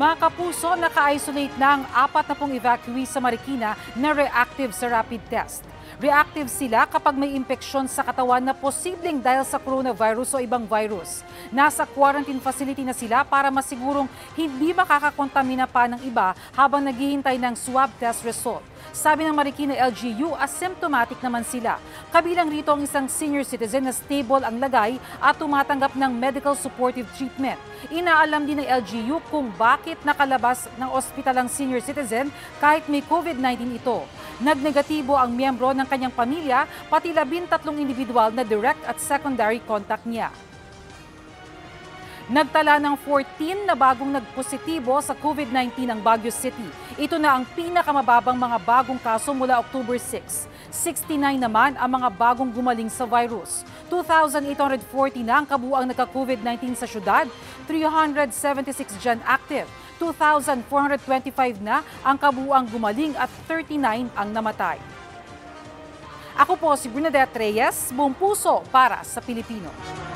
Mga kapuso, naka-isolate na ang 40 evacuee sa Marikina na reactive sa rapid test. Reactive sila kapag may impeksyon sa katawan na posibleng dahil sa coronavirus o ibang virus. Nasa quarantine facility na sila para masigurong hindi makakakontamina pa ng iba habang naghihintay ng swab test result. Sabi ng Marikina LGU, asymptomatic naman sila. Kabilang rito ang isang senior citizen na stable ang lagay at tumatanggap ng medical supportive treatment. Inaalam din ng LGU kung bakit nakalabas ng ospital ang senior citizen kahit may COVID-19 ito. Nagnegatibo ang miyembro ng kanyang pamilya, pati 13 individual na direct at secondary contact niya. Nagtala ng 14 na bagong nagpositibo sa COVID-19 ang Baguio City. Ito na ang pinakamababang mga bagong kaso mula October 6. 69 naman ang mga bagong gumaling sa virus. 2,840 na ang kabuuang nagka-COVID-19 sa syudad, 376 dyan active. 2,425 na ang kabuuang gumaling at 39 ang namatay. Ako po si Bernadette Reyes, buong puso para sa Pilipino.